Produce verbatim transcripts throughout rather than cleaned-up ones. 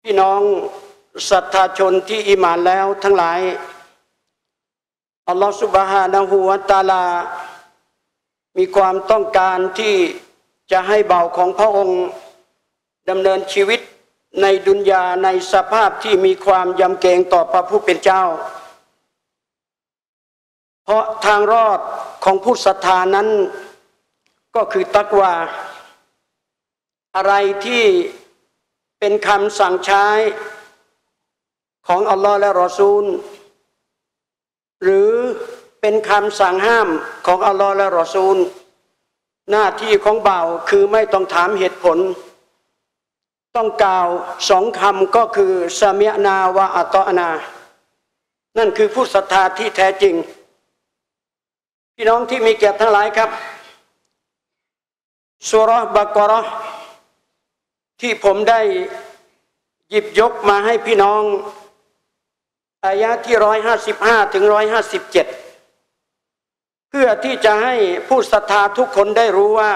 พี่น้องศรัทธาชนที่อิหม่านแล้วทั้งหลายอัลลอฮฺซุบฮานะฮูวะตะอาลามีความต้องการที่จะให้เบาของพระองค์ดำเนินชีวิตในดุนยาในสภาพที่มีความยำเกรงต่อพระผู้เป็นเจ้าเพราะทางรอดของผู้ศรัทธานั้นก็คือตักวาอะไรที่เป็นคำสั่งใช้ของอัลลอฮ์และรอซูลหรือเป็นคำสั่งห้ามของอัลลอฮ์และรอซูลหน้าที่ของบ่าวคือไม่ต้องถามเหตุผลต้องกล่าวสองคำก็คือซามิอ์นาวะอัตอ์นานั่นคือผู้ศรัทธาที่แท้จริงพี่น้องที่มีเกียรติทั้งหลายครับซูเราะห์บักเราะห์ที่ผมได้หยิบยกมาให้พี่น้องอายะที่ร้อยห้าสิบห้าถึงร้อยห้าสิบเจ็ดเพื่อที่จะให้ผู้ศรัทธาทุกคนได้รู้ว่า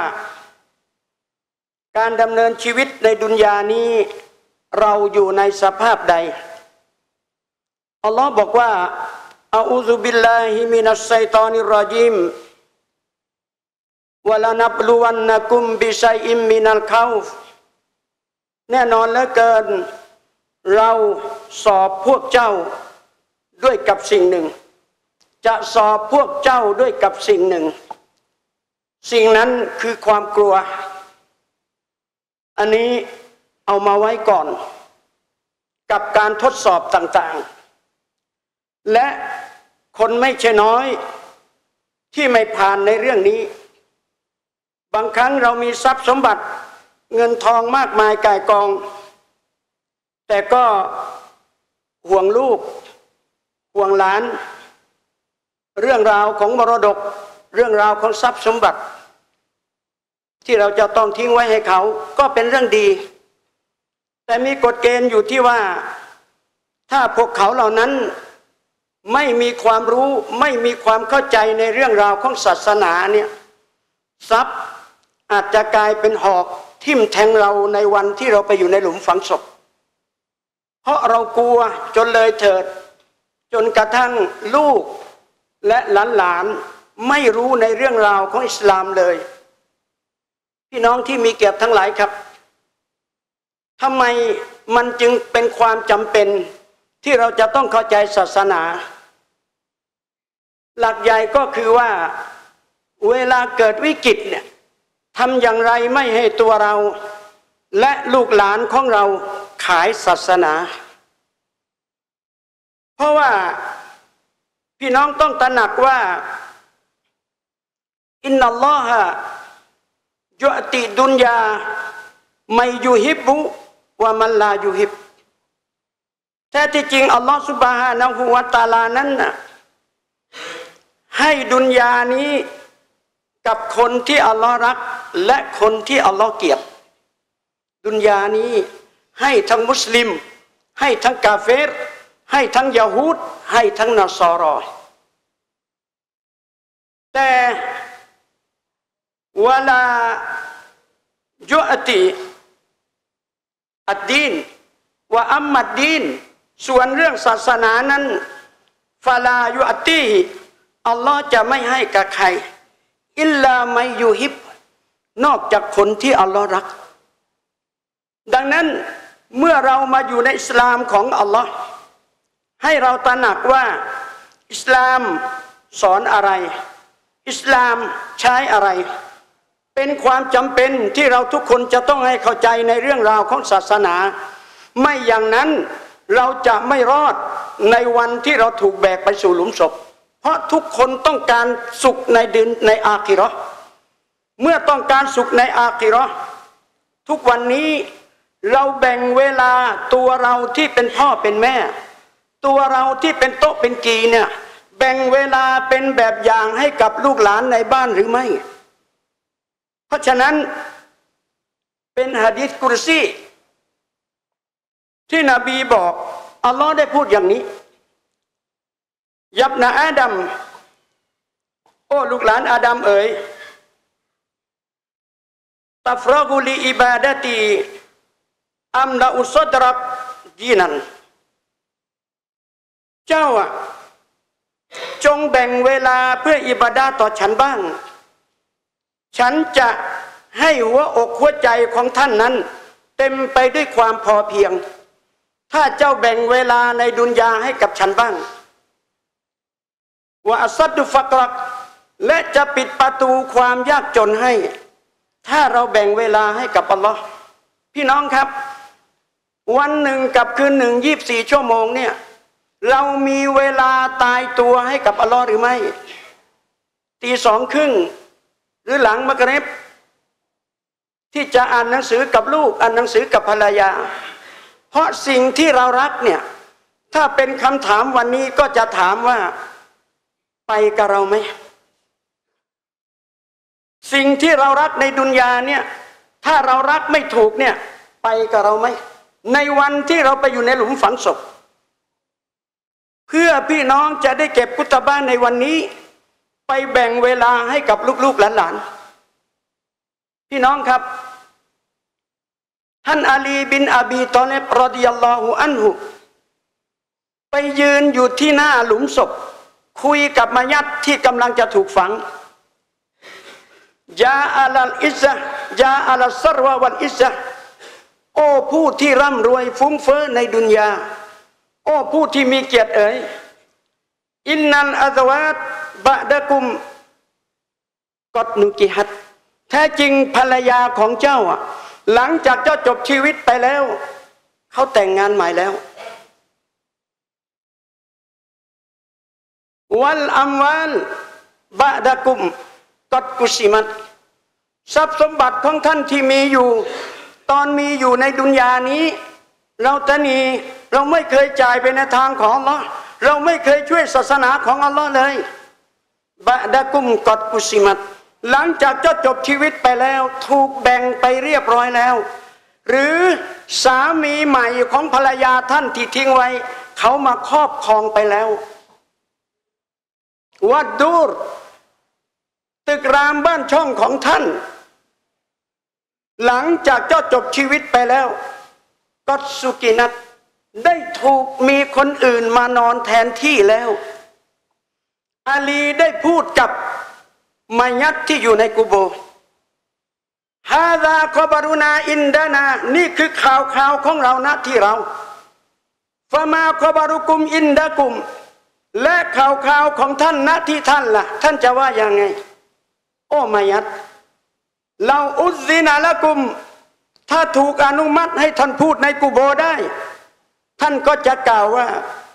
การดำเนินชีวิตในดุนยานี้เราอยู่ในสภาพใดอัลลอฮ์บอกว่าอะอูซุบิลลาฮิมินัสชัยฏอนิรรญีมวะลานับลุวันนะกุมบิชัยอิมมินัลคอฟแน่นอนเหลือเกินเราสอบพวกเจ้าด้วยกับสิ่งหนึ่งจะสอบพวกเจ้าด้วยกับสิ่งหนึ่งสิ่งนั้นคือความกลัวอันนี้เอามาไว้ก่อนกับการทดสอบต่างๆและคนไม่ใช่น้อยที่ไม่ผ่านในเรื่องนี้บางครั้งเรามีทรัพย์สมบัติเงินทองมากมายก่ายกองแต่ก็ห่วงลูกห่วงหลานเรื่องราวของมรดกเรื่องราวของทรัพย์สมบัติที่เราจะต้องทิ้งไว้ให้เขาก็เป็นเรื่องดีแต่มีกฎเกณฑ์อยู่ที่ว่าถ้าพวกเขาเหล่านั้นไม่มีความรู้ไม่มีความเข้าใจในเรื่องราวของศาสนาเนี่ยทรัพย์อาจจะกลายเป็นหอกทิ่มแทงเราในวันที่เราไปอยู่ในหลุมฝังศพเพราะเรากลัวจนเลยเถิดจนกระทั่งลูกและหลานๆไม่รู้ในเรื่องราวของอิสลามเลยพี่น้องที่มีเกียรติทั้งหลายครับทำไมมันจึงเป็นความจำเป็นที่เราจะต้องเข้าใจศาสนาหลักใหญ่ก็คือว่าเวลาเกิดวิกฤตเนี่ยทำอย่างไรไม่ให้ตัวเราและลูกหลานของเราขายศาสนาเพราะว่าพี่น้องต้องตระหนักว่าอินนัลลอฮะยุติดุนยาไมยุฮิบบุวะมันลายุฮิบแท้ที่จริงอัลลอฮฺซุบฮานะฮูวะตะอาลานั้นนะให้ดุนยานี้กับคนที่อัลลอฮ์รักและคนที่อัลลอฮ์เกลียดดุนยานี้ให้ทั้งมุสลิมให้ทั้งกาเฟรให้ทั้งยะฮูดให้ทั้งนัสรอแต่วะลายุติอัดดีนวะอัมมัดดีนส่วนเรื่องศาสนานั้นฟาลายุติอัลลอฮ์จะไม่ให้กับใครอิลลามัยยูฮิบนอกจากคนที่อัลลอฮ์รักดังนั้นเมื่อเรามาอยู่ในอิสลามของอัลลอฮ์ให้เราตระหนักว่าอิสลามสอนอะไรอิสลามใช้อะไรเป็นความจำเป็นที่เราทุกคนจะต้องให้เข้าใจในเรื่องราวของศาสนาไม่อย่างนั้นเราจะไม่รอดในวันที่เราถูกแบกไปสู่หลุมศพเพราะทุกคนต้องการสุขในดินในอาคิเราะห์เมื่อต้องการสุขในอาคิเราะห์ทุกวันนี้เราแบ่งเวลาตัวเราที่เป็นพ่อเป็นแม่ตัวเราที่เป็นโต๊ะเป็นกีเนี่ยแบ่งเวลาเป็นแบบอย่างให้กับลูกหลานในบ้านหรือไม่เพราะฉะนั้นเป็นหะดีษกุรซีที่นบีบอกอัลลอฮ์ได้พูดอย่างนี้ยับนะอาดัมโอ้ลูกหลานอาดัมเอ๋ยตัฟรกุลีอิบาดะตีอัมละอุสดรับยีนันเจ้าอ่ะจงแบ่งเวลาเพื่ออิบาดะห์ต่อฉันบ้างฉันจะให้หัวอกหัวใจของท่านนั้นเต็มไปด้วยความพอเพียงถ้าเจ้าแบ่งเวลาในดุนยาให้กับฉันบ้างว่าอัสซัดดุฟักรักและจะปิดประตูความยากจนให้ถ้าเราแบ่งเวลาให้กับอัลลอฮ์พี่น้องครับวันหนึ่งกับคืนหนึ่งยี่สิบสี่ชั่วโมงเนี่ยเรามีเวลาตายตัวให้กับอัลลอฮ์หรือไม่ตีสองครึ่งหรือหลังมักริบที่จะอ่านหนังสือกับลูกอ่านหนังสือกับภรรยาเพราะสิ่งที่เรารักเนี่ยถ้าเป็นคำถามวันนี้ก็จะถามว่าไปกับเราไหมสิ่งที่เรารักในดุนยาเนี่ยถ้าเรารักไม่ถูกเนี่ยไปกับเราไหมในวันที่เราไปอยู่ในหลุมฝังศพเพื่อพี่น้องจะได้เก็บกุตบะในวันนี้ไปแบ่งเวลาให้กับลูกๆหลานๆพี่น้องครับท่านอาลีบินอบีตอเลบรอฎิยัลลอฮุอันฮุไปยืนอยู่ที่หน้าหลุมศพคุยกับมัยัดที่กำลังจะถูกฝังยาอัลอิซะยาอัลซรวะวัลอิซะโอ้ผู้ที่ร่ำรวยฟุ้งเฟ้อในดุนยาโอ้ผู้ที่มีเกียรติเอ๋ยอินนัลอัซวาตบะดะกุมกอดนุกิฮัดแท้จริงภรรยาของเจ้าอ่ะหลังจากเจ้าจบชีวิตไปแล้วเขาแต่งงานใหม่แล้ววัลอัมวาลบะดะกุมกอดกุซิมัตทรัพย์สมบัติของท่านที่มีอยู่ตอนมีอยู่ในดุนยานี้เราตะนีเราไม่เคยจ่ายไปในทางของอัลลอฮ์เราไม่เคยช่วยศาสนาของอัลลอฮ์เลยบะดะกุมกอดกุซิมัตหลังจากเจ้าจบชีวิตไปแล้วถูกแบ่งไปเรียบร้อยแล้วหรือสามีใหม่ของภรรยาท่านที่ทิ้งไว้เขามาครอบครองไปแล้ววัดดูรตึกรามบ้านช่องของท่านหลังจากเจ้าจบชีวิตไปแล้วก็สุกินัตได้ถูกมีคนอื่นมานอนแทนที่แล้วอาลีได้พูดกับมัยัดที่อยู่ในกุโบร์ฮาซาคอบารุนาอินดานานี่คือข่าวข่าวของเราณที่เราฟามาคอบารุกุมอินดากุมและข่าวข่าวของท่านณที่ท่านล่ะท่านจะว่ายังไงโอ้มัยัดเราอุซซินาละกุมถ้าถูกอนุมัติให้ท่านพูดในกุโบร์ได้ท่านก็จะกล่าวว่า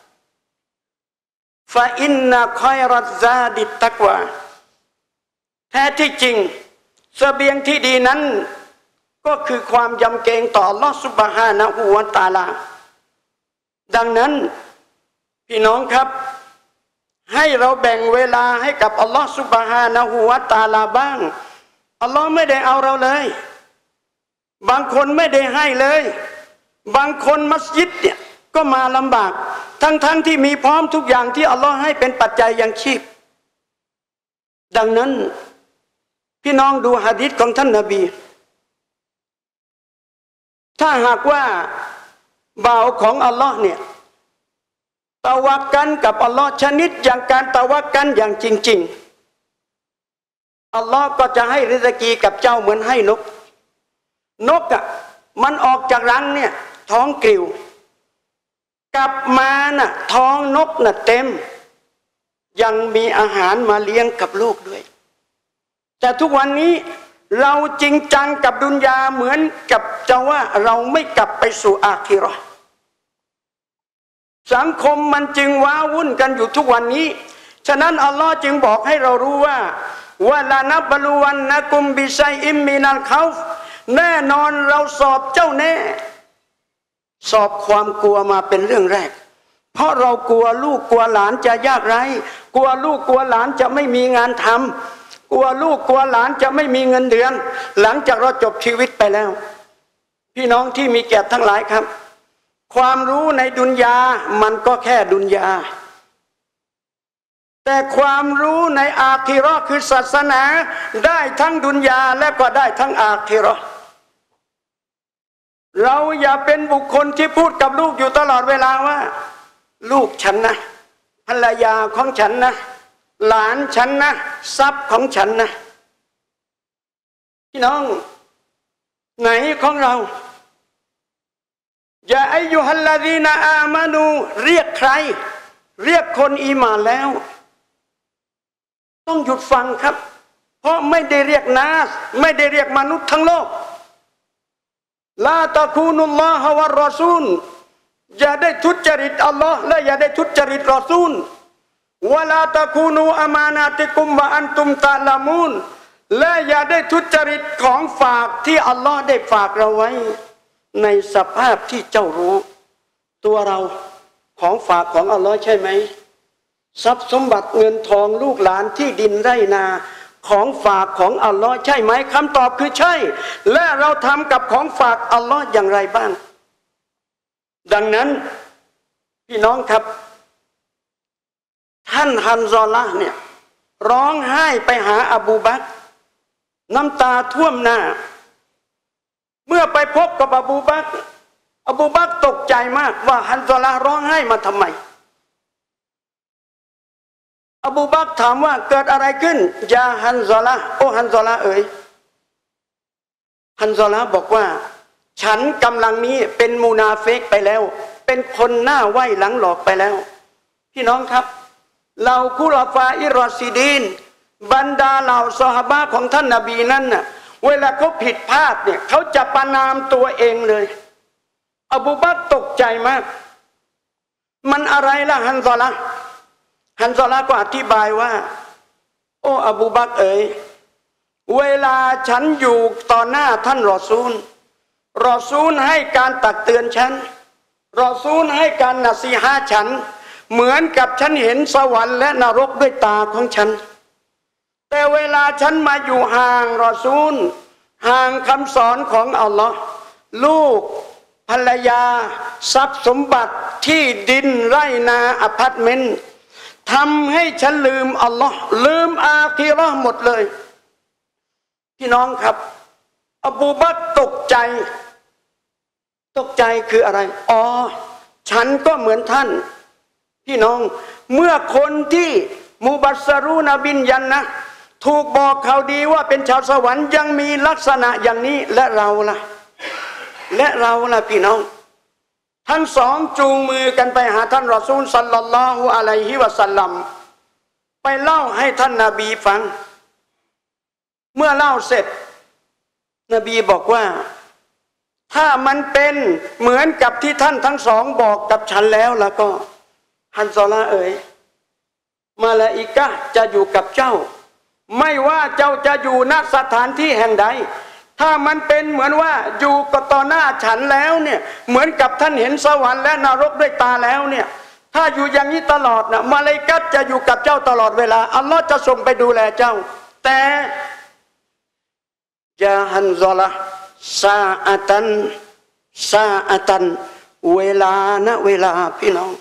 ฟาอินนาคอยรัซาดิตตักวาแท้ที่จริงเสบียงที่ดีนั้นก็คือความยำเกรงต่ออัลลอฮฺซุบฮานะฮูวะตะอาลาดังนั้นพี่น้องครับให้เราแบ่งเวลาให้กับอัลลอฮฺซุบฮานะฮูวะตะอาลาบ้างอัลลอฮ์ไม่ได้เอาเราเลยบางคนไม่ได้ให้เลยบางคนมัสยิดเนี่ยก็มาลำบากทั้งๆ ท, ที่มีพร้อมทุกอย่างที่อัลลอฮ์ให้เป็นปัจจัยยังชีพดังนั้นพี่น้องดูหะดีษของท่านนบีถ้าหากว่าบ่าวของอัลลอฮ์เนี่ยตะวักกันกับอัลลอฮ์ชนิดอย่างการตะวักกันอย่างจริงๆอัลลอฮ์ก็จะให้ริซกีกับเจ้าเหมือนให้นกนกอ่ะมันออกจากรังเนี่ยท้องกริวกลับมาน่ะท้องนกน่ะเต็มยังมีอาหารมาเลี้ยงกับลูกด้วยแต่ทุกวันนี้เราจริงจังกับดุนยาเหมือนกับจะว่าเราไม่กลับไปสู่อาคิเราะห์สังคมมันจึงว้าวุ่นกันอยู่ทุกวันนี้ฉะนั้นอัลลอฮ์จึงบอกให้เรารู้ว่าวะลานับบลูวันนะกุมบิชัยอิมมินัลคอฟแน่นอนเราสอบเจ้าแน่สอบความกลัวมาเป็นเรื่องแรกเพราะเรากลัวลูกกลัวหลานจะยากไร้กลัวลูกกลัวหลานจะไม่มีงานทำกลัวลูกกลัวหลานจะไม่มีเงินเดือนหลังจากเราจบชีวิตไปแล้วพี่น้องที่มีเกียรติทั้งหลายครับความรู้ในดุนยามันก็แค่ดุนยาแต่ความรู้ในอาคิเราะห์คือศาสนาได้ทั้งดุนยาและก็ได้ทั้งอาคิเราะห์เราอย่าเป็นบุคคลที่พูดกับลูกอยู่ตลอดเวลาว่าลูกฉันนะภรรยาของฉันนะหลานฉันนะทรัพย์ของฉันนะพี่น้องไหนของเราอย่าอายุฮัลลาดีนาอามานูเรียกใครเรียกคนอีหม่านแล้วต้องหยุดฟังครับเพราะไม่ได้เรียกนาสไม่ได้เรียกมนุษย์ทั้งโลกลาตะคูนุลลอฮะวะรอซูลอย่าได้ทุจริตอัลลอฮ์และอย่าได้ทุจริตรอซูลวะลาตะคูนูอามานาติกุมวะอันตุมตะละมูนและอย่าได้ทุจริตของฝากที่อัลลอฮ์ได้ฝากเราไว้ในสภาพที่เจ้ารู้ตัวเราของฝากของอัลลอฮ์ใช่ไหมทรัพย์สมบัติเงินทองลูกหลานที่ดินไร่นาของฝากของอัลลอฮ์ใช่ไหมคำตอบคือใช่และเราทำกับของฝากอัลลอฮ์อย่างไรบ้างดังนั้นพี่น้องครับท่านฮันซอละห์เนี่ยร้องไห้ไปหาอบูบักรน้ำตาท่วมหน้าเมื่อไปพบกับอบูบักรอบูบักรตกใจมากว่าฮันซอละห์ร้องไห้มาทำไมอบูบักรถามว่าเกิดอะไรขึ้นยาฮันซอละห์โอ้ฮันซอละห์เอ๋ยฮันซอละห์บอกว่าฉันกำลังนี้เป็นมูนาฟิกไปแล้วเป็นคนหน้าไหว้หลังหลอกไปแล้วพี่น้องครับเราคุลาฟาอิรอซิดีนบรรดาเหล่าซอฮาบะห์ของท่านนบีนั้นน่ะเวลาเขาผิดพลาดเนี่ยเขาจะประนามตัวเองเลยอบูบักรตกใจมากมันอะไรล่ะฮันซอละห์ฮันซอละห์ก็อธิบายว่าโอ้อบูบักรเอ๋ยเวลาฉันอยู่ต่อหน้าท่านรอซูลรอซูลให้การตักเตือนฉันรอซูลให้การนัสีฮะห์ฉันเหมือนกับฉันเห็นสวรรค์และนรกด้วยตาของฉันแต่เวลาฉันมาอยู่ห่างรอซูลห่างคำสอนของอัลลอฮ์ลูกภรรยาทรัพย์สมบัติที่ดินไร่นาอพาร์ตเมนต์ทำให้ฉันลืมอัลลอฮ์ลืมอาคิเราะห์หมดเลยพี่น้องครับอบูบักรตกใจตกใจคืออะไรอ๋อฉันก็เหมือนท่านพี่น้องเมื่อคนที่มุบัสสรูนบินยันนะถูกบอกข่าวดีว่าเป็นชาวสวรรค์ยังมีลักษณะอย่างนี้และเราล่ะและเราล่ะพี่น้องทั้งสองจูงมือกันไปหาท่านรอซูลศ็อลลัลลอฮุอะลัยฮิวะซัลลัมไปเล่าให้ท่านนบีฟังเมื่อเล่าเสร็จนบีบอกว่าถ้ามันเป็นเหมือนกับที่ท่านทั้งสองบอกกับฉันแล้วแล้วก็ฮันซอละห์เอ๋ยมาลาอิกะฮ์จะอยู่กับเจ้าไม่ว่าเจ้าจะอยู่ณสถานที่แห่งใดถ้ามันเป็นเหมือนว่าอยู่กับต่อหน้าฉันแล้วเนี่ยเหมือนกับท่านเห็นสวรรค์และนรกด้วยตาแล้วเนี่ยถ้าอยู่อย่างนี้ตลอดนะมาลาอิกะฮ์จะอยู่กับเจ้าตลอดเวลาอัลลอฮ์จะส่งไปดูแลเจ้าแต่ยาฮันซอละห์ซาอะตันซาอะตันเวลานะเวลาพี่น้อง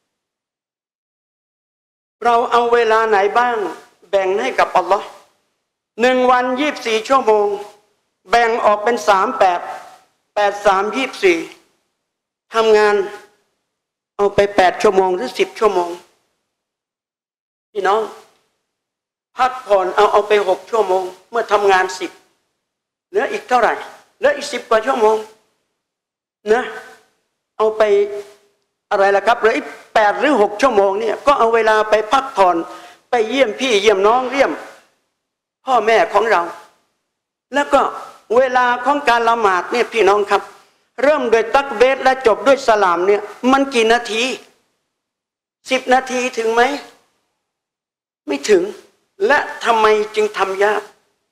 เราเอาเวลาไหนบ้างแบ่งให้กับอัลลอฮ์หนึ่งวันยี่สิบสี่ชั่วโมงแบ่งออกเป็นสามแปดแปดสามยี่สิบสี่ทำงานเอาไปแปดชั่วโมงหรือสิบชั่วโมงพี่น้องพักผ่อนเอาเอาไปหกชั่วโมงเมื่อทำงานสิบเหลืออีกเท่าไหร่เหลืออีกสิบกว่าชั่วโมงนะเอาไปอะไรล่ะครับเหลืออีกแปดหรือหกชั่วโมงเนี่ยก็เอาเวลาไปพักผ่อนไปเยี่ยมพี่เยี่ยมน้องเยี่ยมพ่อแม่ของเราแล้วก็เวลาของการละหมาดเนี่ยพี่น้องครับเริ่มโดยตักเบสและจบด้วยสลามเนี่ยมันกี่นาทีสิบนาทีถึงไหมไม่ถึงและทำไมจึงทำยาก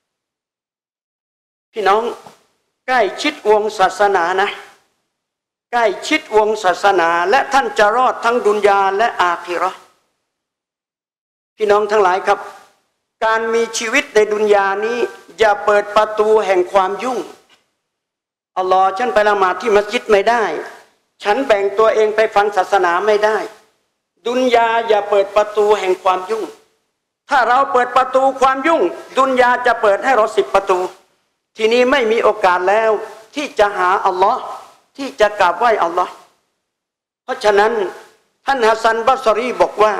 พี่น้องใกล้ชิดวงศาสนานะใกล้ชิดวงศาสนาและท่านจะรอดทั้งดุนยาและอาคิเราะห์พี่น้องทั้งหลายครับการมีชีวิตในดุนยานี้อย่าเปิดประตูแห่งความยุ่งอัลลอฮ์ฉันไปละหมาดที่มัสยิดไม่ได้ฉันแบ่งตัวเองไปฟังศาสนาไม่ได้ดุนยาอย่าเปิดประตูแห่งความยุ่งถ้าเราเปิดประตูความยุ่งดุนยาจะเปิดให้เราสิบประตูทีนี้ไม่มีโอกาสแล้วที่จะหาอัลลอฮ์ที่จะกราบไหว้อัลลอฮ์เพราะฉะนั้นท่านฮัสซันบัศรีบอกว่า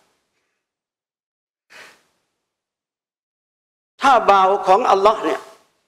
ถ้าบ่าวของอัลลอฮ์เนี่ย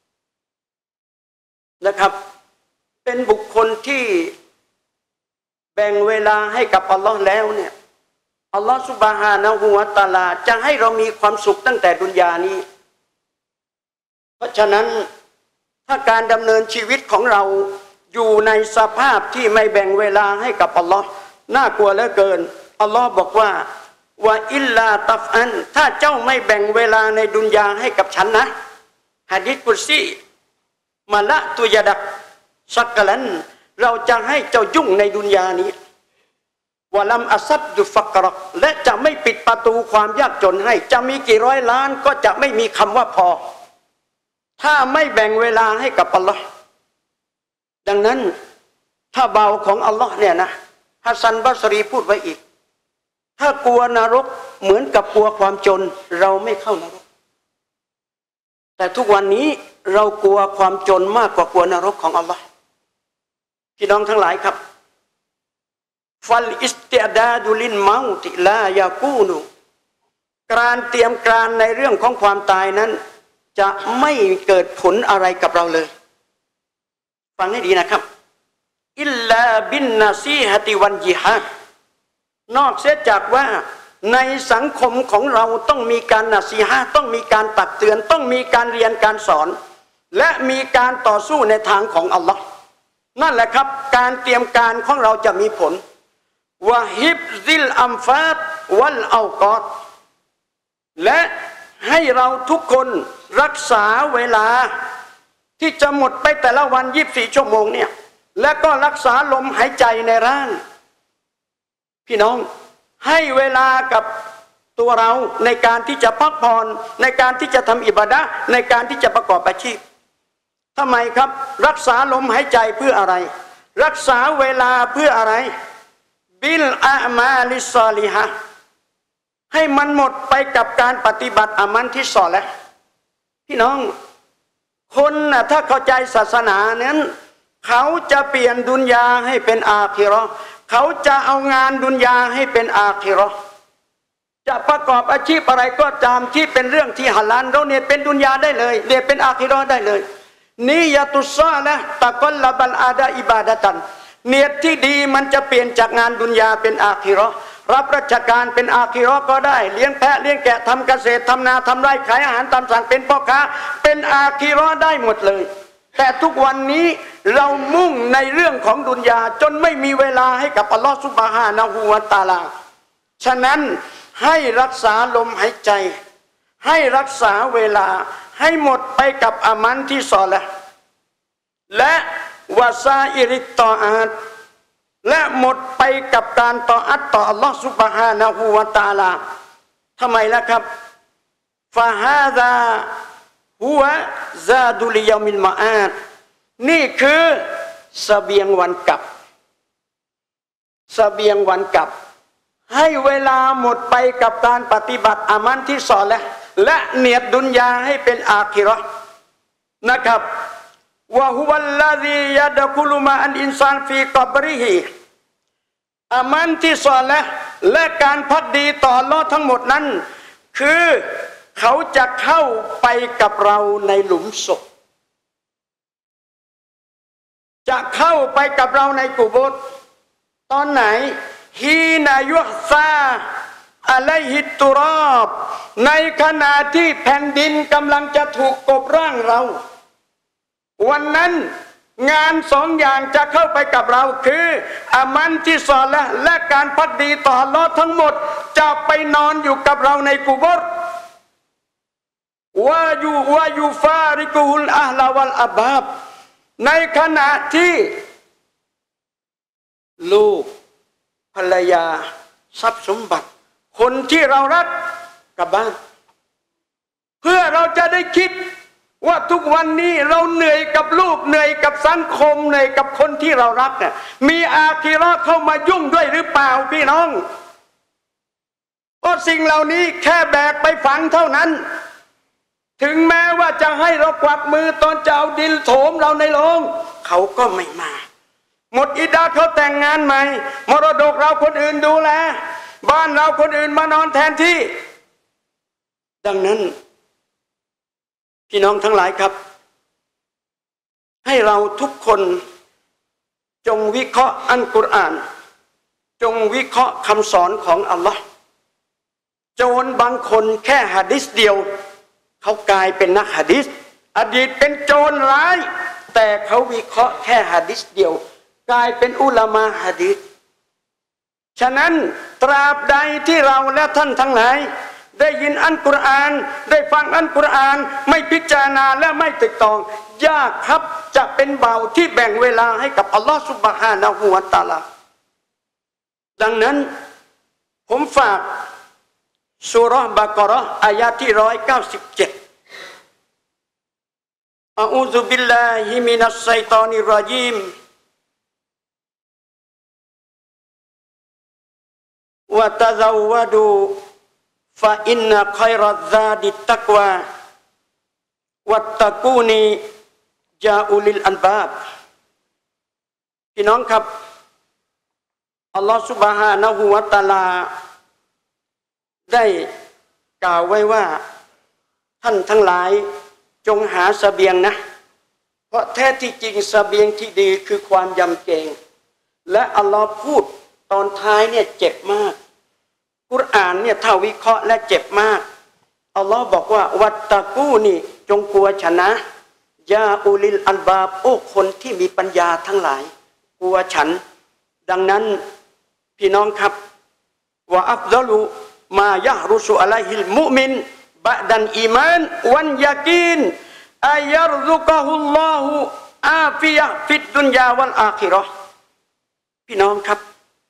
นะครับเป็นบุคคลที่แบ่งเวลาให้กับอัลลอฮ์แล้วเนี่ยอัลลอฮ์ซุบฮานะฮูวะตะอาลาจะให้เรามีความสุขตั้งแต่ดุนยานี้เพราะฉะนั้นถ้าการดำเนินชีวิตของเราอยู่ในสภาพที่ไม่แบ่งเวลาให้กับอัลลอฮ์น่ากลัวเหลือเกินอัลลอฮ์บอกว่าว่าอิลลาตัฟอันถ้าเจ้าไม่แบ่งเวลาในดุนยาให้กับฉันนะหะดีษกุรซีมาละตุยดักสักกะลันเราจะให้เจ้ายุ่งในดุนยานี้วะลัมอัซัดดุฟักรักและจะไม่ปิดประตูความยากจนให้จะมีกี่ร้อยล้านก็จะไม่มีคำว่าพอถ้าไม่แบ่งเวลาให้กับอัลลอฮ์ดังนั้นถ้าเบาของอัลลอฮ์เนี่ยนะฮัสซันบัศรีพูดไว้อีกถ้ากลัวนรกเหมือนกับกลัวความจนเราไม่เข้านรกแต่ทุกวันนี้เรากลัวความจนมากกว่ากลัวนรกของอัลลอฮ์พี่น้องทั้งหลายครับฟัลอิสติอดาดุลินเมาติลายากูนุการเตรียมการในเรื่องของความตายนั้นจะไม่เกิดผลอะไรกับเราเลยฟังให้ดีนะครับอิลลาบินนาซีฮะติวันญิฮาดนอกเสียจากว่าในสังคมของเราต้องมีการนาซีฮะต้องมีการตักเตือนต้องมีการเรียนการสอนและมีการต่อสู้ในทางของอัลลอฮ์นั่นแหละครับการเตรียมการของเราจะมีผลวะฮิบซิลอัมฟาตวัลเอากอดและให้เราทุกคนรักษาเวลาที่จะหมดไปแต่ละวันยี่สิบสี่ชั่วโมงเนี่ยและก็รักษาลมหายใจในร่างพี่น้องให้เวลากับตัวเราในการที่จะพักผ่อนในการที่จะทำอิบาดะห์ในการที่จะประกอบอาชีพทำไมครับรักษาลมหายใจเพื่ออะไรรักษาเวลาเพื่ออะไรบิลอามาลิซอลิฮะให้มันหมดไปกับการปฏิบัติอามันที่สอและพี่น้องคนน่ะถ้าเข้าใจศาสนานั้นเขาจะเปลี่ยนดุนยาให้เป็นอาคิเราะห์เขาจะเอางานดุนยาให้เป็นอาคิเราะห์จะประกอบอาชีพอะไรก็ตามที่เป็นเรื่องที่ฮาลาลเราเนี่ยเป็นดุนยาได้เลยเรียนเป็นอาคิเราะห์ได้เลยนียะตุศอละห์ตะกัลละบัลอาดาอิบาดะตันเนียดที่ดีมันจะเปลี่ยนจากงานดุนยาเป็นอาคิเราะห์รับราชการเป็นอาคิเราะห์ก็ได้เลี้ยงแพะเลี้ยงแกะทำเกษตรทำนาทำไร่ขายอาหารตามสั่งเป็นพ่อค้าเป็นอาคิเราะห์ได้หมดเลยแต่ทุกวันนี้เรามุ่งในเรื่องของดุนยาจนไม่มีเวลาให้กับอัลลอฮฺซุบฮานะฮูวะตะอาลาฉะนั้นให้รักษาลมหายใจให้รักษาเวลาให้หมดไปกับอามันที่ซอละห์และวาซาอิริตตออาตและหมดไปกับการต่ออัตต่ออัลลอฮฺซุบฮานะฮูวะตะอาลาทำไมล่ะครับฟาฮาซาฮัวซาดุลิยามิลมาอาดนี่คือเสบียงวันกลับเสบียงวันกลับให้เวลาหมดไปกับการปฏิบัติอามันที่สอนและและเนียดดุนยาให้เป็นอาคิเราะห์นะครับวะฮุวัลลซียะดะคุลุมาอันอินซานฟีกับริฮิอามันที่สอนและและการพักดีต่ออัลเลาะห์ทั้งหมดนั้นคือเขาจะเข้าไปกับเราในหลุมศพจะเข้าไปกับเราในกุโบรตอนไหนฮีนายุซาอะลัยฮิตตุรอบในขณะที่แผ่นดินกำลังจะถูกกบร่างเราวันนั้นงานสองอย่างจะเข้าไปกับเราคืออามันที่ซอละห์และการพักดีต่ออัลเลาะห์ทั้งหมดจะไปนอนอยู่กับเราในกุโบรวายูวายูฟาริกุลอะลาวัลอับาบในขณะที่ลูกภรรยาทรัพย์สมบัติคนที่เรารักกลับบ้านเพื่อเราจะได้คิดว่าทุกวันนี้เราเหนื่อยกับลูกเหนื่อยกับสังคมเหนื่อยกับคนที่เรารักเนี่ยมีอาคิเราะห์เข้ามายุ่งด้วยหรือเปล่าพี่น้องเพราะสิ่งเหล่านี้แค่แบกไปฝังเท่านั้นถึงแม้ว่าจะให้เรากวักมือตอนจะเอาดินโถมเราในโลงเขาก็ไม่มาหมดอิดดาเขาแต่งงานใหม่มรดกเราคนอื่นดูแลบ้านเราคนอื่นมานอนแทนที่ดังนั้นพี่น้องทั้งหลายครับให้เราทุกคนจงวิเคราะห์อัลกุรอานจงวิเคราะห์คำสอนของอัลลอฮ์โจรบางคนแค่หะดีษเดียวเขากลายเป็นนักหะดีษอดีตเป็นโจรร้ายแต่เขาวิเคราะห์แค่หะดีษเดียวกลายเป็นอุลามะหะดีษฉะนั้นตราบใดที่เราและท่านทั้งหลายได้ยินอัลกุรอานได้ฟังอัลกุรอานไม่พิจารณาและไม่ตึกตองยากครับจะเป็นเบาที่แบ่งเวลาให้กับอัลลอฮฺซุบฮานะฮูวะตะอาลาดังนั้นผมฝากซูเราะห์บะเกาะเราะห์อายะที่หนึ่งร้อยเก้าสิบเจ็ดอะอูซุบิลลาฮิมินัชชัยฏอนิรเราะญีมวะตะซาววะดูฟะอินนะค็อยรัซซาดิตตักวาวัตตะกูนียาอุลิลอัลบาบพี่น้องครับอัลลอฮฺซุบฮานะฮูวะตะอาลาได้กล่าวไว้ว่าท่านทั้งหลายจงหาเสบียงนะเพราะแท้ที่จริงเสบียงที่ดีคือความยำเกรงและอัลลอฮ์พูดตอนท้ายเนี่ยเจ็บมากกุรอานเนี่ยถ้าวิเคราะห์และเจ็บมากอัลลอฮ์บอกว่าวัตตะกูนี่จงกลัวฉันนะยาอุลิลอัลบาบโอ้คนที่มีปัญญาทั้งหลายกลัวฉันดังนั้นพี่น้องครับว่าอัฟฎอลุมายะฮรุสุอะลัยฮิลมุมินบะดันอีมานวันยากีนอัยรซุกะฮุลลอฮุอาฟิยะฟิดดุนยาวัลอาคิเราะห์พี่น้องครับ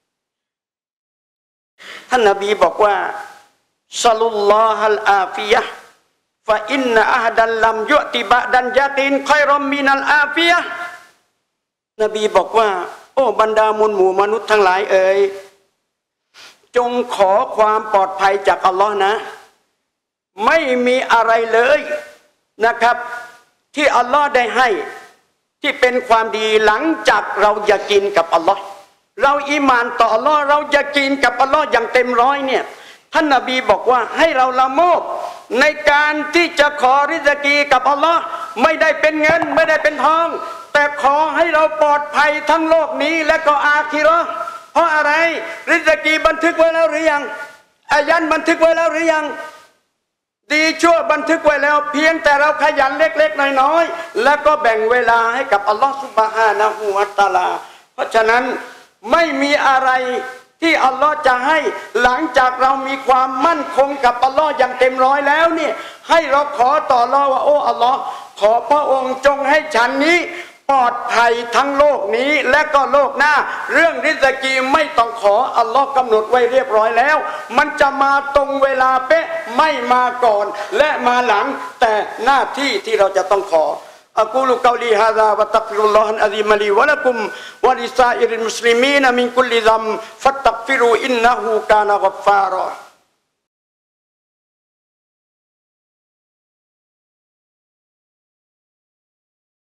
ท่านนบีบอกว่าซัลลุลลอฮัลอาฟิยะห์ฟะอินนะอะฮดันลัมยุติบะดันยากีนค็อยรัมมินัลอาฟิยะห์นบีบอกว่าโอ้บรรดามวลหมู่มนุษย์ทั้งหลายเอ่ยจงขอความปลอดภัยจากอัลลอฮ์นะไม่มีอะไรเลยนะครับที่อัลลอฮ์ได้ให้ที่เป็นความดีหลังจากเรายากีนกับอัลลอฮ์เราอีหม่านต่ออัลลอฮ์เรายากีนกับอัลลอฮ์อย่างเต็มร้อยเนี่ยท่านนบีบอกว่าให้เราละโมบในการที่จะขอริซกีกับอัลลอฮ์ไม่ได้เป็นเงินไม่ได้เป็นทองแต่ขอให้เราปลอดภัยทั้งโลกนี้และก็อาคิเราะห์เพราะอะไรริซกีบันทึกไว้แล้วหรือยังอายันบันทึกไว้แล้วหรือยังดีชั่วบันทึกไว้แล้วเพียงแต่เราขยันเล็กๆน้อยๆแล้วก็แบ่งเวลาให้กับอัลลอฮฺซุบฮานะฮูวะตะอาลาเพราะฉะนั้นไม่มีอะไรที่อัลลอฮ์จะให้หลังจากเรามีความมั่นคงกับอัลลอฮ์อย่างเต็มร้อยแล้วเนี่ยให้เราขอต่ออัลลอฮ์ว่าโอ้อัลลอฮ์ขอพระองค์จงให้ฉันนี้ปลอดภัยทั้งโลกนี้และก็โลกหน้าเรื่องริซกีไม่ต้องขออัลลอฮ์กำหนดไว้เรียบร้อยแล้วมันจะมาตรงเวลาเป๊ะไม่มาก่อนและมาหลังแต่หน้าที่ที่เราจะต้องขอأقول قولي هذا وأستغفر الله العظيم لي ولكم ولسائر المسلمين من كل ذنب فاستغفروا إنه كان غفارا